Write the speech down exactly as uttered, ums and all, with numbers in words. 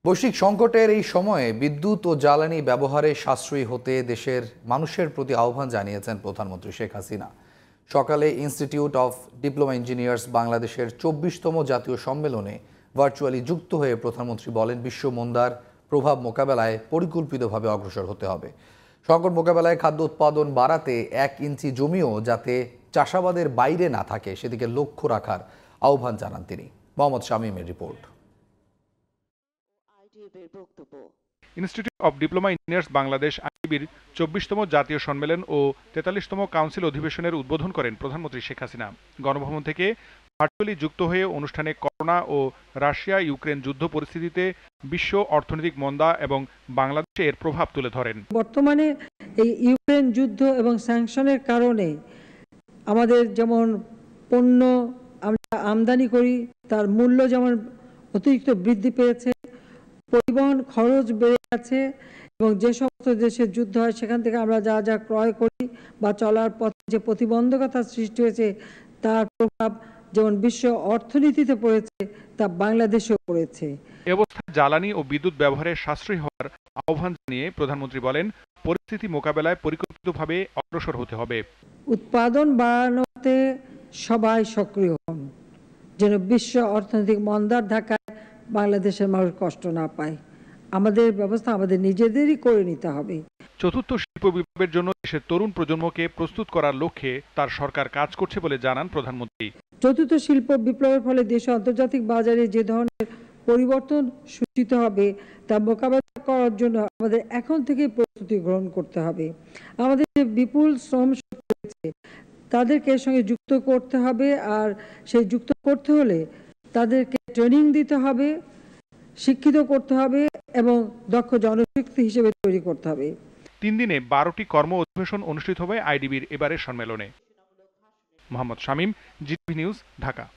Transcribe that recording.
বৈশ্বিক সংকটের এই সময়ে বিদ্যুৎ ও জ্বালানি ব্যবহারে সাশ্রয়ী হতে দেশের মানুষের প্রতি আহ্বান জানিয়েছেন প্রধানমন্ত্রী শেখ হাসিনা। সকালে ইনস্টিটিউট অফ ডিপ্লোমা ইঞ্জিনিয়ার্স বাংলাদেশের চব্বিশতম জাতীয় সম্মেলনে ভার্চুয়ালি যুক্ত হয়ে প্রধানমন্ত্রী বলেন, বিশ্ব মন্দার প্রভাব মোকাবেলায় পরিকল্পিতভাবে অগ্রসর হতে হবে। সংকট মোকাবেলায় খাদ্য উৎপাদন বাড়াতে এক ইঞ্চি জমিও যাতে চাষাবাদের বাইরে না থাকে সেদিকে লক্ষ্য রাখার আহ্বান জানান তিনি। মোহাম্মদ শামীমের রিপোর্ট। Institute of diploma engineers Bangladesh আইডিবির চব্বিশতম জাতীয় সম্মেলন ও তেতাল্লিশতম কাউন্সিল অধিবেশনের উদ্বোধন করেন প্রধানমন্ত্রী শেখ হাসিনা। গণভবন থেকে ভার্চুয়ালি যুক্ত হয়ে অনুষ্ঠানে করোনা ও রাশিয়া ইউক্রেন যুদ্ধ পরিস্থিতিতে বিশ্ব অর্থনৈতিক মন্দা এবং বাংলাদেশে এর প্রভাব তুলে ধরেন। বর্তমানে এই ইউক্রেন যুদ্ধ এবং স্যাংশনের কারণে আমাদের যেমন পণ্য আমরা আমদানি করি তার মূল্য যেমন অতিরিক্ত বৃদ্ধি পেয়েছে, পরিবহন খরচ বেড়ে গেছে এবং যে সমস্ত দেশে যুদ্ধ হয় সেখান থেকে আমরা যা যা ক্রয় করি বা চলার পথে যে প্রতিবন্ধকতা সৃষ্টি হয়েছে তার প্রভাব যেমন বিশ্ব অর্থনীতিতে পড়েছে তা বাংলাদেশেও পড়েছে। এ অবস্থায় জ্বালানি ও বিদ্যুৎ ব্যবহারে সাশ্রয়ী হওয়ার আহ্বান জানিয়ে প্রধানমন্ত্রী বলেন, পরিস্থিতি মোকাবেলায় পরিকল্পিতভাবে অগ্রসর হতে হবে। উৎপাদন বাড়ানোতে সবাই সক্রিয় হন যেন বিশ্ব অর্থনৈতিক মন্দার ধাক্কায় বাংলাদেশের মানুষ কষ্ট না পায়। আমাদের ব্যবস্থা আমাদের নিজেদেরই করে নিতে হবে। চতুর্থ শিল্প বিপ্লবের জন্য দেশের তরুণ প্রজন্মকে প্রস্তুত করার লক্ষ্যে তার সরকার কাজ করছে বলে জানান প্রধানমন্ত্রী। চতুর্থ শিল্প বিপ্লবের ফলে দেশে আন্তর্জাতিক বাজারে যে ধরনের পরিবর্তন সূচিত হবে তা মোকাবেলা করার জন্য আমাদের এখন থেকে প্রস্তুতি গ্রহণ করতে হবে। আমাদের যে বিপুল শ্রম শক্তি রয়েছে তাদেরকে এর সঙ্গে যুক্ত করতে হবে, আর সেই যুক্ত করতে হলে তাদেরকে ট্রেনিং দিতে হবে, শিক্ষিত করতে হবে এবং দক্ষ জনশক্তি হিসেবে তৈরি করতে হবে। তিন দিনে বারোটি কর্ম অধিবেশন অনুষ্ঠিত হবে আইডিবির এবারের সম্মেলনে। Mohammad Shamim, GTV news, Dhaka.